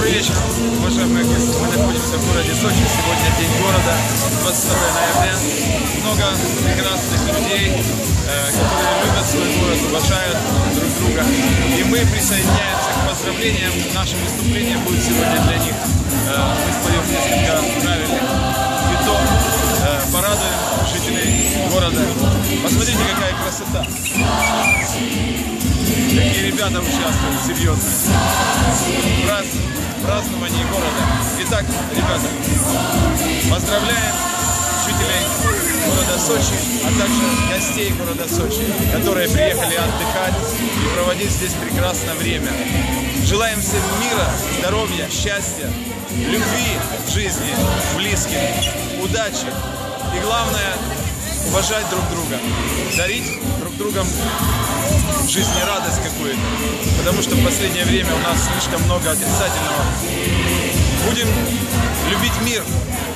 Добрый вечер, уважаемые гости. Мы находимся в городе Сочи. Сегодня день города, 22 ноября. Много прекрасных людей, которые любят свой город, уважают друг друга. И мы присоединяемся к поздравлениям. Наше выступление будет сегодня для них. Мы споем несколько правильных хитов, порадуем жителей города. Посмотрите, какая красота. Какие ребята участвуют серьезно в праздновании города. Итак, ребята, поздравляем жителей города Сочи, а также гостей города Сочи, которые приехали отдыхать и проводить здесь прекрасное время. Желаем всем мира, здоровья, счастья, любви в жизни, близким, удачи и, главное, уважать друг друга, дарить друг другом в жизни радость какую-то, потому что в последнее время у нас слишком много отрицательного. Будем любить мир,